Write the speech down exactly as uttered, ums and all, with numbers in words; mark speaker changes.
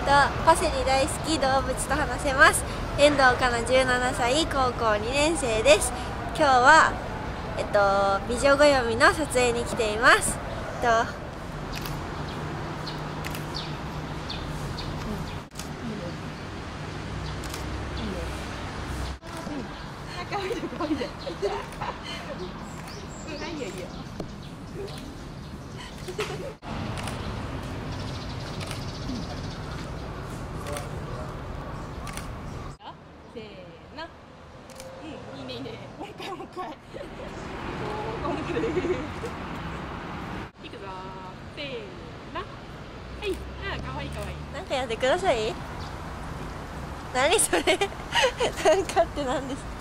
Speaker 1: パセリ大好き動物と話せます。遠藤かなじゅうななさい、高校にねん生です。今日はえっと美女ご読みの撮影に来ています。えっと
Speaker 2: せーの。うん、いいねいいね。もう一回もう一回。もう一回。いくぞ。せーの。はい。あ、かわいいかわいい。
Speaker 1: なんかやってください。何それなんかって何ですか。